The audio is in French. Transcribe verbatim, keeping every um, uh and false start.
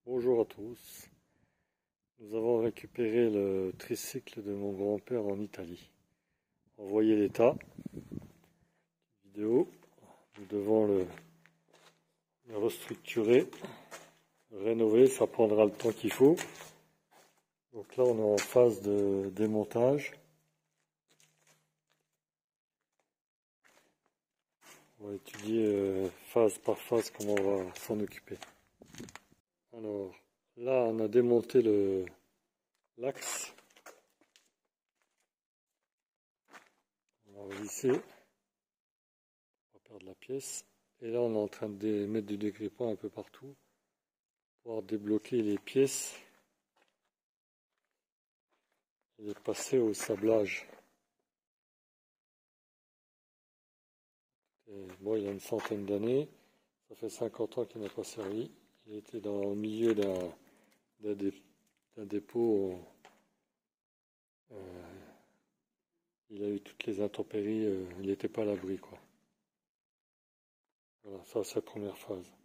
Bonjour à tous. Nous avons récupéré le tricycle de mon grand-père en Italie. Vous voyez l'état. Vidéo. Nous devons le, le restructurer, le rénover. Ça prendra le temps qu'il faut. Donc là, on est en phase de démontage. On va étudier euh, phase par phase comment on va s'en occuper. Alors, là, on a démonté le l'axe. On va visser. On va perdre la pièce. Et là, on est en train de mettre du dégrippant un peu partout. Pour pouvoir débloquer les pièces. Et les passer au sablage. Et bon, il a une centaine d'années. Ça fait cinquante ans qu'il n'a pas servi. Il était dans le milieu d'un d'un dé, dépôt. Euh, il a eu toutes les intempéries. Euh, il n'était pas à l'abri, quoi. Voilà, ça c'est la première phase.